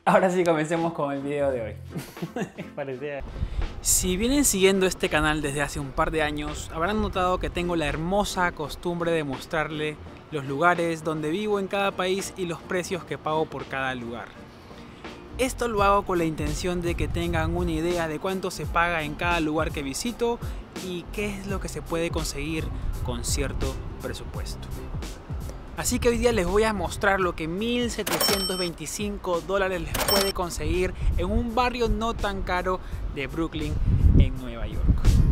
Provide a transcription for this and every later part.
Ahora sí, comencemos con el video de hoy. Parecía... Si vienen siguiendo este canal desde hace un par de años, habrán notado que tengo la hermosa costumbre de mostrarle los lugares donde vivo en cada país y los precios que pago por cada lugar. Esto lo hago con la intención de que tengan una idea de cuánto se paga en cada lugar que visito y qué es lo que se puede conseguir con cierto presupuesto. Así que hoy día les voy a mostrar lo que $1,725 les puede conseguir en un barrio no tan caro de Brooklyn, en Nueva York.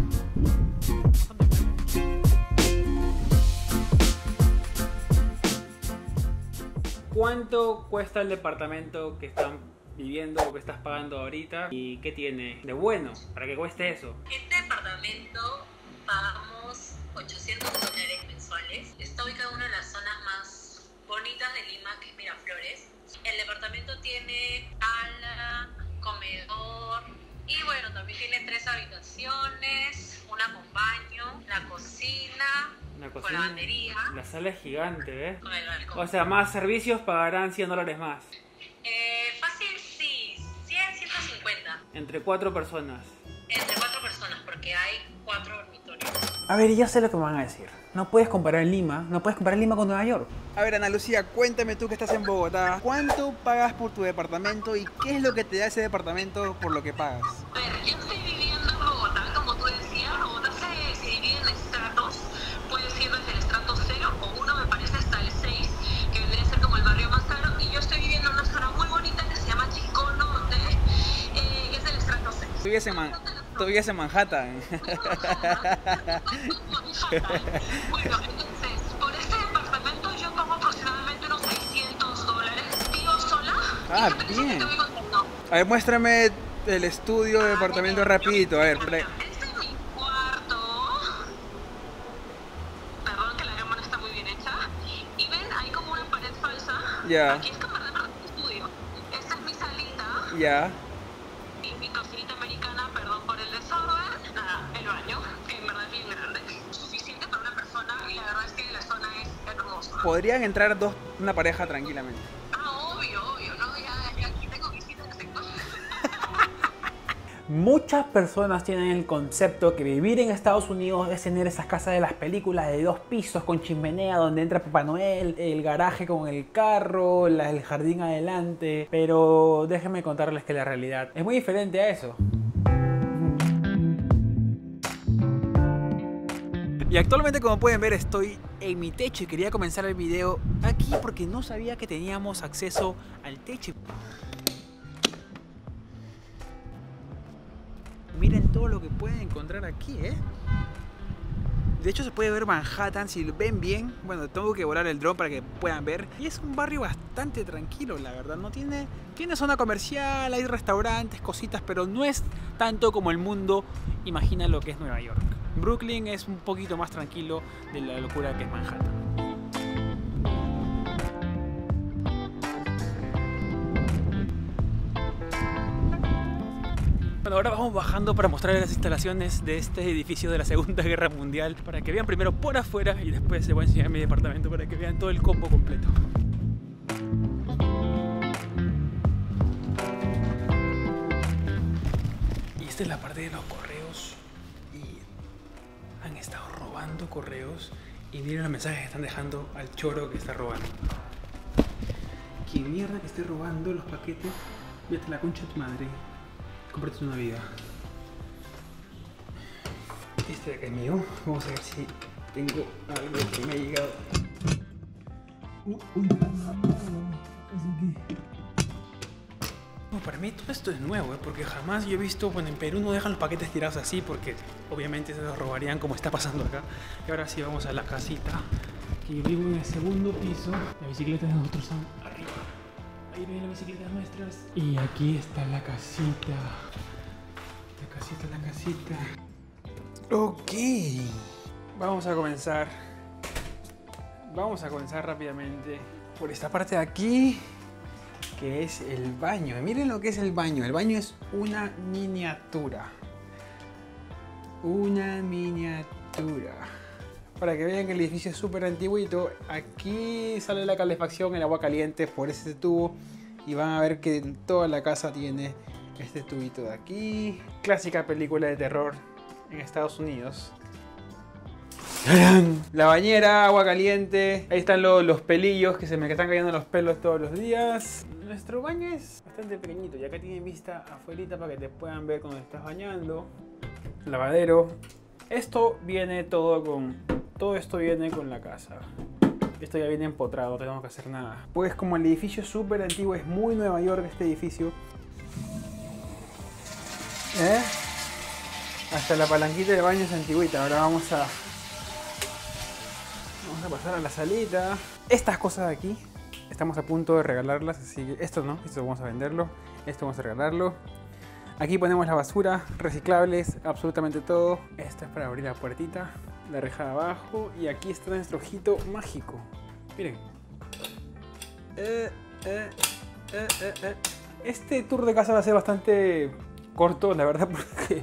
¿Cuánto cuesta el departamento que están viviendo o que estás pagando ahorita? ¿Y qué tiene de bueno para que cueste eso? Este departamento pagamos $800 mensuales. Está ubicado en una de las zonas más bonitas de Lima, que es Miraflores. El departamento tiene sala, comedor y bueno, también tiene 3 habitaciones, una con baño, la cocina, con lavandería. La sala es gigante, ¿eh? Con el balcón. O sea, más servicios pagarán $100 más. Fácil sí, 100, 150. Entre 4 personas. Entre 4 personas, porque hay 4 dormitorios. A ver, ya sé lo que me van a decir. No puedes comparar Lima, no puedes comparar Lima con Nueva York. A ver, Ana Lucía, cuéntame tú que estás en Bogotá. ¿Cuánto pagas por tu departamento y qué es lo que te da ese departamento por lo que pagas? A ver, yo estoy viviendo en Bogotá, como tú decías. Bogotá se divide en estratos. Puedes ir desde el estrato 0 o 1, me parece, hasta el 6, que vendría a ser como el barrio más caro. Y yo estoy viviendo en una zona muy bonita que se llama Chico Norte, que es del estrato 6. Tú vives en Manhattan. Bueno, entonces, por este departamento yo pago aproximadamente unos $600. Vivo sola. Ah, bien. A ver, muéstrame el estudio de departamento rapidito. A ver, Este es mi cuarto. Perdón que la cámara está muy bien hecha. Y ven, hay como una pared falsa. Ya. Aquí es cámara de estudio. Esta es mi salita. ya. Y mi cocinita americana, perdón por el desorden. Nada, el baño, que en verdad es bien grande. Suficiente para una persona y la verdad es que la zona es hermosa. Podrían entrar una pareja tranquilamente. Ah, obvio, ¿no? Ya aquí tengo visitas de sector. Muchas personas tienen el concepto que vivir en Estados Unidos es tener esas casas de las películas de 2 pisos con chimenea donde entra Papá Noel, el garaje con el carro, el jardín adelante. Pero déjenme contarles que la realidad es muy diferente a eso. Y actualmente, como pueden ver, estoy en mi techo y quería comenzar el video aquí porque no sabía que teníamos acceso al techo. Miren todo lo que pueden encontrar aquí, ¿eh? De hecho se puede ver Manhattan, si lo ven bien. Bueno, tengo que volar el dron para que puedan ver. Y es un barrio bastante tranquilo, la verdad. No tiene zona comercial, hay restaurantes, cositas, pero no es tanto como el mundo imagina lo que es Nueva York. Brooklyn es un poquito más tranquilo de la locura que es Manhattan. Bueno, ahora vamos bajando para mostrarles las instalaciones de este edificio de la Segunda Guerra Mundial, para que vean primero por afuera y después les voy a enseñar mi departamento para que vean todo el combo completo. Y esta es la parte de los correos y han estado robando correos y miren los mensajes que están dejando al choro que está robando. Quien mierda que esté robando los paquetes, vete a la concha de tu madre. Cómprate una vida. Este de acá es mío. Vamos a ver si tengo algo que me ha llegado. Para mí todo esto es nuevo, porque jamás yo he visto, bueno, en Perú no dejan los paquetes tirados así porque obviamente se los robarían como está pasando acá. Y ahora sí vamos a la casita, que yo vivo en el 2.º piso. Las bicicletas de nosotros son arriba. Ahí ven las bicicletas nuestras. Y aquí está la casita. La casita. Ok. Vamos a comenzar rápidamente por esta parte de aquí, que es el baño. Miren lo que es el baño. El baño es una miniatura. Para que vean que el edificio es súper antiguito. Aquí sale la calefacción, el agua caliente por ese tubo. y van a ver que toda la casa tiene este tubito de aquí. Clásica película de terror en Estados Unidos. ¡Tarán! La bañera, agua caliente. Ahí están los pelillos que se me están cayendo los pelos todos los días. Nuestro baño es bastante pequeñito y acá tienen vista afuera para que te puedan ver cuando estás bañando. Lavadero. Esto viene todo esto viene con la casa. Esto ya viene empotrado, no tenemos que hacer nada. Pues como el edificio es súper antiguo, es muy Nueva York este edificio. Hasta la palanquita de baño es antigüita. Ahora vamos a pasar a la salita. Estas cosas de aquí estamos a punto de regalarlas, así que esto no, esto vamos a venderlo, esto vamos a regalarlo. Aquí ponemos la basura, reciclables, absolutamente todo. Esto es para abrir la puertita, la reja de abajo, y aquí está nuestro ojito mágico. Miren. Este tour de casa va a ser bastante corto, la verdad, porque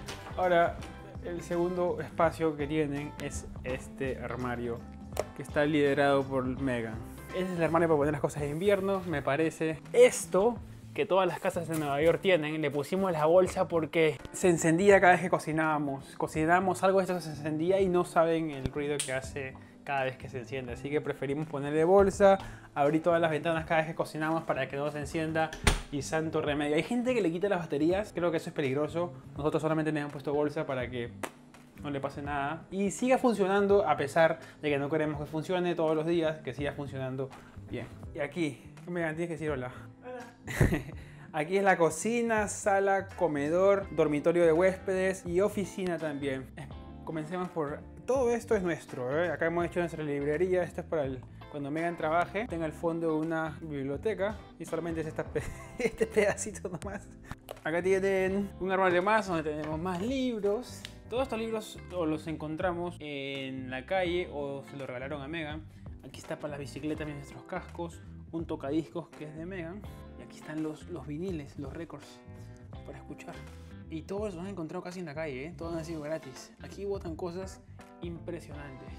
ahora el segundo espacio que tienen es este armario que está liderado por Megan. Este es el armario para poner las cosas de invierno, me parece. Esto, que todas las casas de Nueva York tienen, le pusimos la bolsa porque se encendía cada vez que cocinábamos. Cocinábamos algo, esto se encendía y no saben el ruido que hace cada vez que se enciende. Así que preferimos ponerle bolsa, abrir todas las ventanas cada vez que cocinamos para que no se encienda y santo remedio. Hay gente que le quita las baterías, creo que eso es peligroso. Nosotros solamente le hemos puesto bolsa para que no le pase nada y siga funcionando, a pesar de que no queremos que funcione todos los días, que siga funcionando bien. Y aquí, me tienes que decir hola. Hola. Aquí es la cocina, sala, comedor, dormitorio de huéspedes y oficina también. Comencemos por... Todo esto es nuestro, ¿eh? Acá hemos hecho nuestra librería. Esto es para cuando Megan trabaje, tenga al fondo una biblioteca y solamente es este pedacito nomás. Acá tienen un armario más donde tenemos más libros. Todos estos libros o los encontramos en la calle o se los regalaron a Megan. Aquí está para las bicicletas y nuestros cascos, un tocadiscos que es de Megan. Y aquí están los viniles, los récords para escuchar. Y todos los han encontrado casi en la calle, ¿eh? Todos han sido gratis. Aquí botan cosas impresionantes.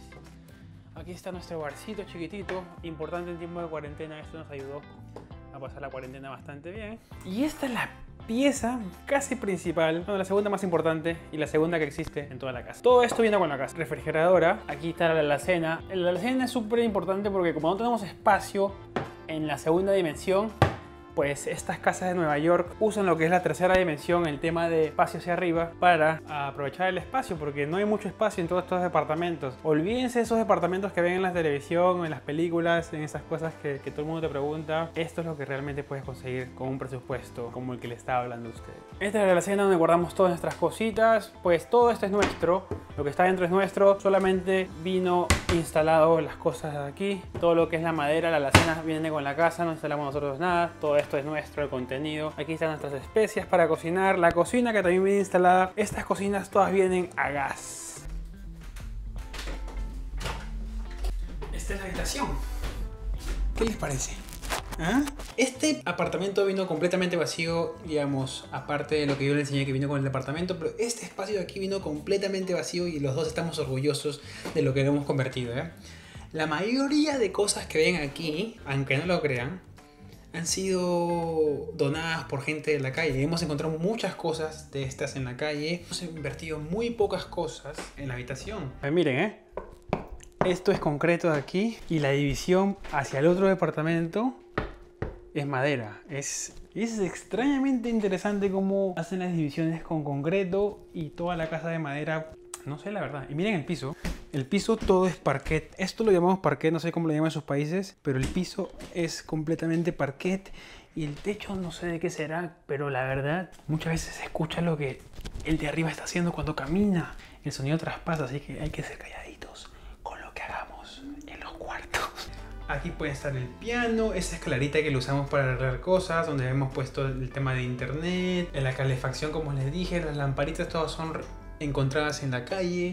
Aquí está nuestro barcito chiquitito, importante en tiempo de cuarentena. Esto nos ayudó a pasar la cuarentena bastante bien. Y esta es la pieza casi principal, bueno, la segunda más importante y la segunda que existe en toda la casa. Todo esto viene con la casa. Refrigeradora, aquí está la alacena. La alacena es súper importante porque como no tenemos espacio en la segunda dimensión, pues estas casas de Nueva York usan lo que es la tercera dimensión, el tema de espacio hacia arriba, para aprovechar el espacio, porque no hay mucho espacio en todos estos departamentos. Olvídense de esos departamentos que ven en la televisión, en las películas, en esas cosas que todo el mundo te pregunta. Esto es lo que realmente puedes conseguir con un presupuesto como el que le estaba hablando a usted. Esta es la alacena donde guardamos todas nuestras cositas. Pues todo esto es nuestro, lo que está dentro es nuestro. Solamente vino instalado las cosas de aquí. Todo lo que es la madera, la alacena viene con la casa, no instalamos nosotros nada. Todo esto es nuestro, el contenido. Aquí están nuestras especias para cocinar. La cocina que también viene instalada. Estas cocinas todas vienen a gas. Esta es la habitación. ¿Qué les parece? ¿Ah? Este apartamento vino completamente vacío, digamos, aparte de lo que yo les enseñé que vino con el departamento, pero este espacio de aquí vino completamente vacío y los dos estamos orgullosos de lo que lo hemos convertido, ¿eh? La mayoría de cosas que ven aquí, aunque no lo crean, han sido donadas por gente de la calle. Hemos encontrado muchas cosas de estas en la calle. Hemos invertido muy pocas cosas en la habitación. Miren, esto es concreto de aquí y la división hacia el otro departamento es madera. Es extrañamente interesante cómo hacen las divisiones con concreto y toda la casa de madera. No sé la verdad. Y miren el piso. El piso todo es parquet. Esto lo llamamos parquet, no sé cómo lo llaman en sus países, pero el piso es completamente parquet. Y el techo no sé de qué será, pero la verdad, muchas veces se escucha lo que el de arriba está haciendo cuando camina. El sonido traspasa, así que hay que ser calladitos con lo que hagamos en los cuartos. Aquí puede estar el piano, esa escalerita que lo usamos para arreglar cosas, donde hemos puesto el tema de internet, en la calefacción, como les dije, las lamparitas todas son encontradas en la calle.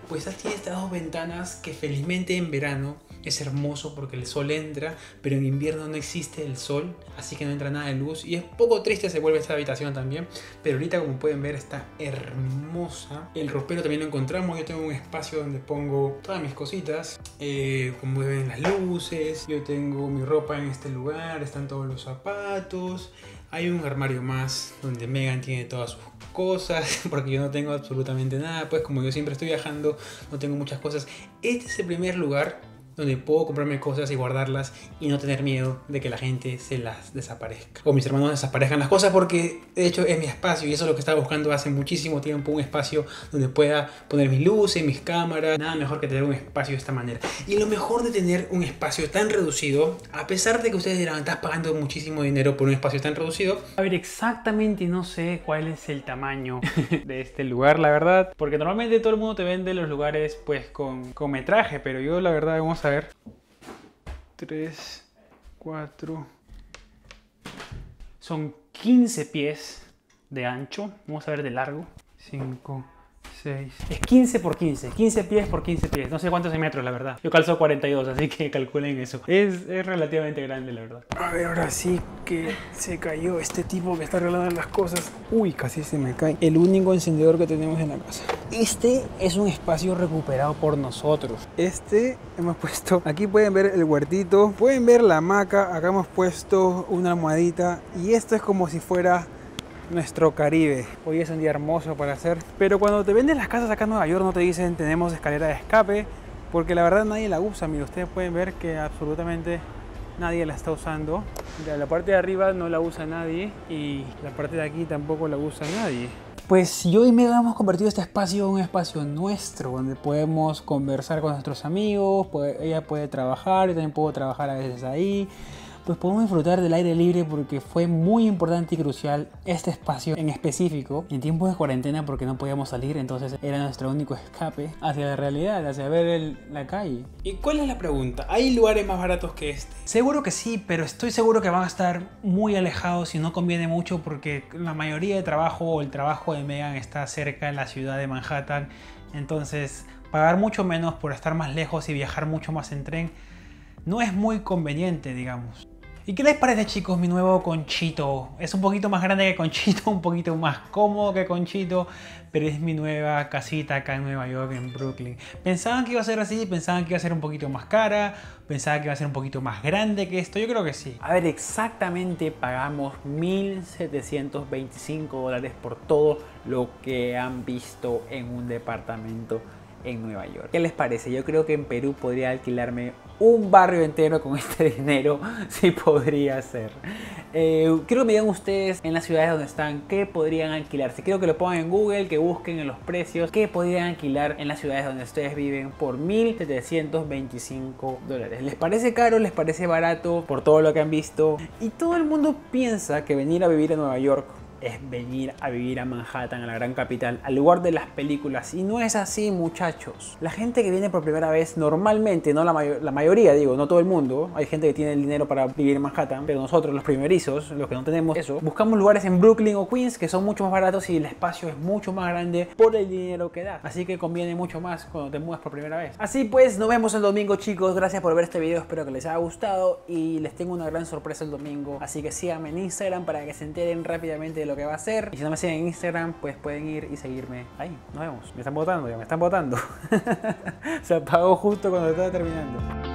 pues tiene estas dos ventanas que felizmente en verano es hermoso porque el sol entra, pero en invierno no existe el sol, así que no entra nada de luz y es poco triste se vuelve esta habitación también, pero ahorita como pueden ver está hermosa. El ropero también lo encontramos, yo tengo un espacio donde pongo todas mis cositas, como ven las luces, yo tengo mi ropa en este lugar, están todos los zapatos, hay un armario más donde Megan tiene todas sus cosas, porque yo no tengo absolutamente nada, pues como yo siempre estoy viajando, no tengo muchas cosas. Este es el primer lugar donde puedo comprarme cosas y guardarlas y no tener miedo de que la gente se las desaparezca o mis hermanos desaparezcan las cosas, porque de hecho es mi espacio y eso es lo que estaba buscando hace muchísimo tiempo, un espacio donde pueda poner mis luces, mis cámaras. Nada mejor que tener un espacio de esta manera. Y lo mejor de tener un espacio tan reducido, a pesar de que ustedes dirán, estás pagando muchísimo dinero por un espacio tan reducido, a ver, exactamente no sé cuál es el tamaño de este lugar, la verdad, porque normalmente todo el mundo te vende los lugares pues con metraje, pero yo la verdad, vamos a ver, 3, 4, son 15 pies de ancho, vamos a ver de largo, 5, 6, es 15 por 15, 15 pies por 15 pies, no sé cuántos metros la verdad, yo calzo 42, así que calculen eso, es relativamente grande la verdad. A ver, ahora sí que se cayó este tipo que está arreglando las cosas, uy, casi se me cae, el único encendedor que tenemos en la casa. Este es un espacio recuperado por nosotros, hemos puesto, aquí pueden ver el huertito, pueden ver la hamaca, acá hemos puesto una almohadita y esto es como si fuera nuestro Caribe. Hoy es un día hermoso para hacer, pero cuando te venden las casas acá en Nueva York no te dicen tenemos escalera de escape, porque la verdad nadie la usa. Mira, ustedes pueden ver que absolutamente nadie la está usando. Mira, la parte de arriba no la usa nadie y la parte de aquí tampoco la usa nadie. Pues yo y Megan hemos convertido este espacio en un espacio nuestro, donde podemos conversar con nuestros amigos, ella puede trabajar, yo también puedo trabajar a veces ahí. Pues podemos disfrutar del aire libre porque fue muy importante y crucial este espacio en específico en tiempos de cuarentena porque no podíamos salir, entonces era nuestro único escape hacia la realidad, hacia ver la calle. ¿Y cuál es la pregunta? ¿Hay lugares más baratos que este? Seguro que sí, pero estoy seguro que van a estar muy alejados y no conviene mucho porque la mayoría de trabajo o el trabajo de Megan está cerca en la ciudad de Manhattan, entonces pagar mucho menos por estar más lejos y viajar mucho más en tren no es muy conveniente, digamos. ¿Y qué les parece, chicos, mi nuevo Conchito? Es un poquito más grande que Conchito, un poquito más cómodo que Conchito, pero es mi nueva casita acá en Nueva York, en Brooklyn. Pensaban que iba a ser así, pensaban que iba a ser un poquito más cara, pensaban que iba a ser un poquito más grande que esto, yo creo que sí. A ver, exactamente pagamos $1,725 por todo lo que han visto en un departamento en Nueva York. ¿Qué les parece? Yo creo que en Perú podría alquilarme un barrio entero con este dinero, sí podría ser. Quiero que me digan ustedes en las ciudades donde están qué podrían alquilarse. Quiero que lo pongan en Google, que busquen en los precios qué podrían alquilar en las ciudades donde ustedes viven por $1,725. ¿Les parece caro? ¿Les parece barato? Por todo lo que han visto. Y todo el mundo piensa que venir a vivir a Nueva York es venir a vivir a Manhattan, a la gran capital, al lugar de las películas. Y no es así, muchachos. La gente que viene por primera vez, normalmente, no la mayoría, digo, no todo el mundo. Hay gente que tiene el dinero para vivir en Manhattan, pero nosotros, los primerizos, los que no tenemos eso, buscamos lugares en Brooklyn o Queens que son mucho más baratos y el espacio es mucho más grande por el dinero que da. Así que conviene mucho más cuando te mudas por primera vez. Así pues, nos vemos el domingo, chicos. Gracias por ver este video, espero que les haya gustado y les tengo una gran sorpresa el domingo. Así que síganme en Instagram para que se enteren rápidamente de lo que va a hacer. Y si no me siguen en Instagram, pues pueden ir y seguirme ahí. Nos vemos. Me están votando, ya me están votando. Se apagó justo cuando estaba terminando.